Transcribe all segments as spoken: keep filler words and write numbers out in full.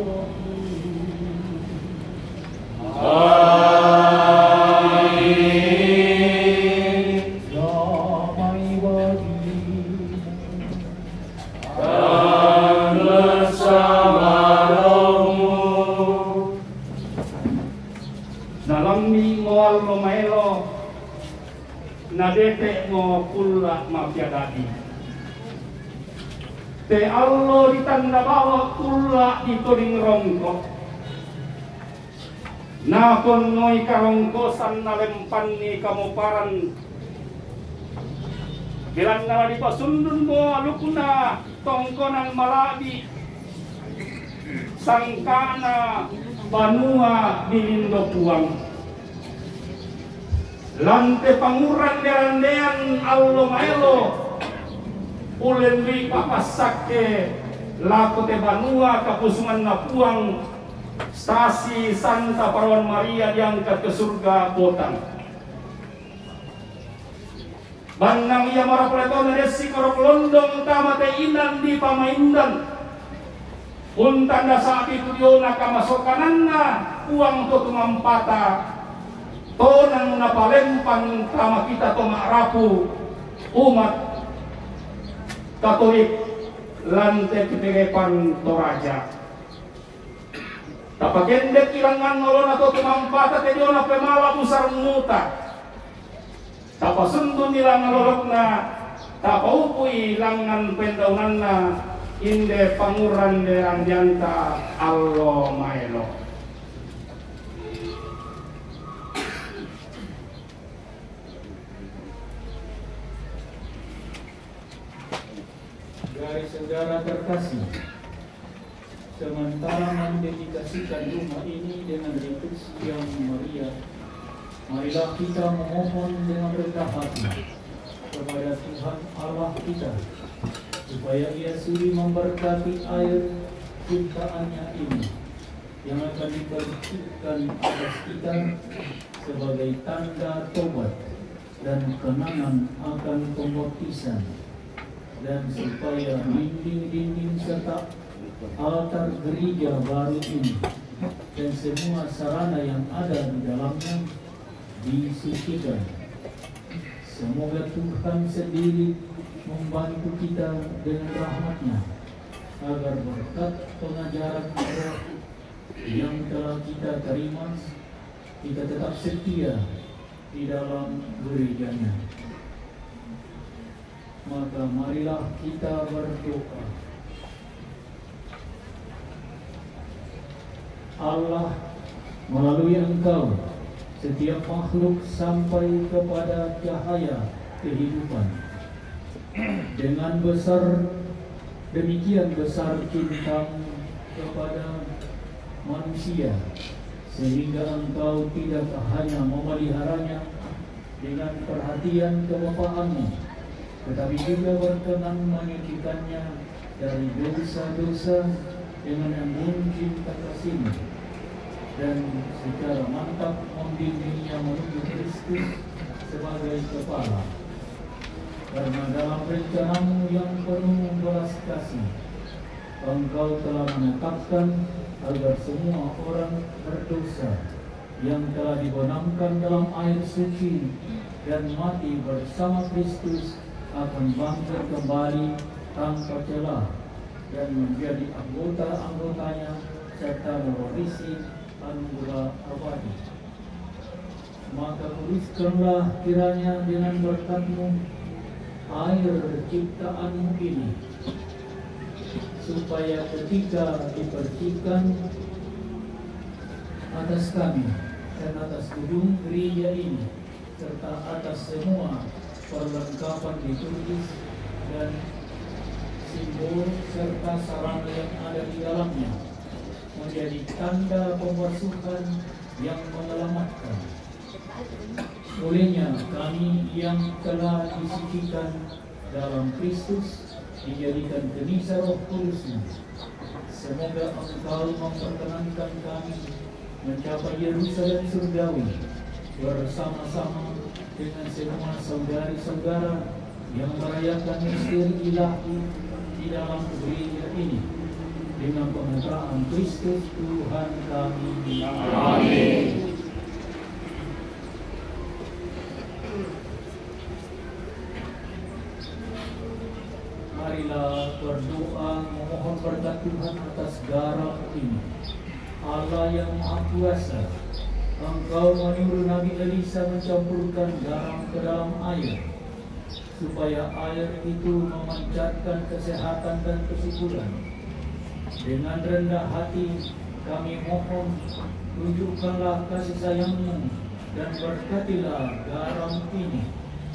nadete mo pula mapiadadi. Te allo ditanda bawa pula di toring rongko. Nakon noi karongkosan na lempan ni kamuparan. Bilang na di pasundun mo alukuna tongko ng malabi. Sangkana banua bilindo puang. Lante panguran derandean allo maelo ulen li papasake lako te banua kapusungan na puang stasi Santa Parawan Maria diangkat ke surga Botang. Banang ia marapleton resi korok londong tamate inan di pamaindan. Untanda saat itu diona kamasokananna puang to tumampata. Tonang napalempang tama kita to maarapu umat Katolik lante kitirepan Toraja. Tapakendek ilangan nolon atau tumampata tediona pemala pusar muta. Tapasundun ilang nolokna tapaupui ilangan pendaunanna inde panguran de andianta allo maelo. Dari saudara terkasih, sementara mendedikasikan rumah ini dengan liturgi yang meriah, marilah kita memohon dengan rendah hati kepada Tuhan Allah kita, supaya Ia sudi memberkati air ciptaannya ini, yang akan diberikan atas kita sebagai tanda tobat dan kenangan akan pembaptisan, dan supaya dinding-dinding serta altar gereja baru ini dan semua sarana yang ada di dalamnya disucikan. Semoga Tuhan sendiri membantu kita dengan rahmat-Nya agar berkat pengajaran Roh yang telah kita terima, kita tetap setia di dalam gereja-Nya. Maka marilah kita berdoa. Allah, melalui Engkau setiap makhluk sampai kepada cahaya kehidupan. Dengan besar, demikian besar cintamu kepada manusia, sehingga Engkau tidak hanya memeliharanya dengan perhatian kebapaanmu, tetapi juga berkenan menyucikannya dari dosa-dosa dengan embun cinta kasih-Mu, dan secara mantap membimbingnya menuju Kristus sebagai kepala. Karena dalam rencana-Mu yang penuh belas kasih, Engkau telah menetapkan agar semua orang berdosa yang telah dibenamkan dalam air suci dan mati bersama Kristus akan bangkit kembali tanpa celah dan menjadi anggota-anggotanya serta mewarisi anugerah abadi. Maka tuliskanlah kiranya dengan berkat-Mu air ciptaan-Mu ini, supaya ketika dipercikan atas kami dan atas gedung gereja ini serta atas semua perlengkapan liturgis dan simbol serta sarana yang ada di dalamnya menjadi tanda pembasuhan yang menyelamatkan. Olehnya kami yang telah disucikan dalam Kristus dijadikan kenisa Roh Kudus-Nya. Semoga Engkau memperkenankan kami mencapai Yerusalem surgawi bersama-sama dengan semua saudari-saudara yang merayakan misteri ilahi di dalam gereja ini, dengan pengantaraan Kristus Tuhan kami. Amin. Marilah berdoa memohon berkat Tuhan atas garam ini. Allah yang Maha Kuasa, Engkau menyuruh Nabi Elisa mencampurkan garam ke dalam air, supaya air itu memancarkan kesehatan dan kesuburan. Dengan rendah hati kami mohon, tunjukkanlah kasih sayang-Mu dan berkatilah garam ini,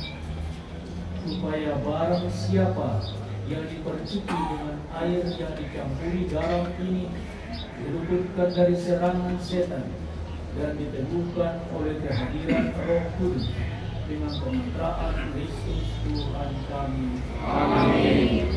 supaya barang siapa yang diperciki dengan air yang dicampuri garam ini diluputkan dari serangan setan dan diteguhkan oleh kehadiran Roh Kudus dengan pencitraan Kristus Tuhan kami. Amin.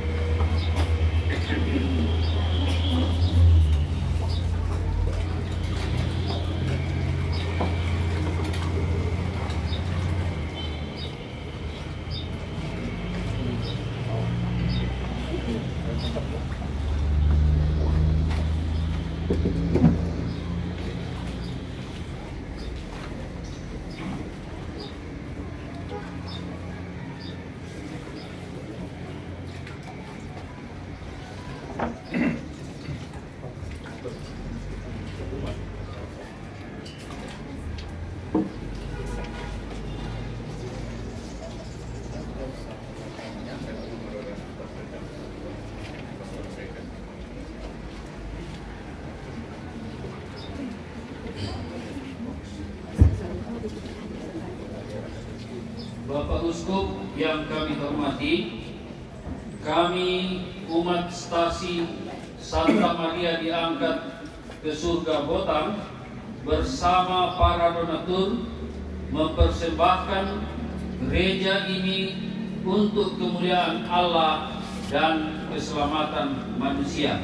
Bapak Uskup yang kami hormati, kami umat stasi Santa Maria diangkat ke surga Botang bersama para donatur mempersembahkan gereja ini untuk kemuliaan Allah dan keselamatan manusia.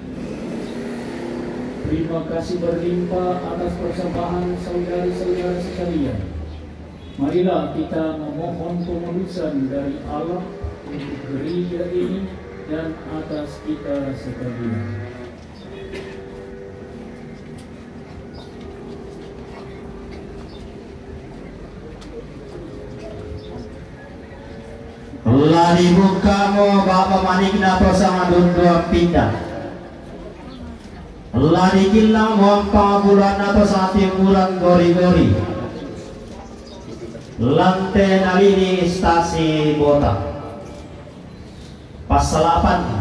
Terima kasih berlimpah atas persembahan saudara-saudara sekalian. Marilah kita memohon penebusan dari Allah untuk gereja ini dan atas kita sekalian. Lari bukamu Bapak Manikna bersama dua pindah. Lari kilang wampa bulan atau sati bulan gori-gori. Lantai nalini stasi Botang. Pasal delapan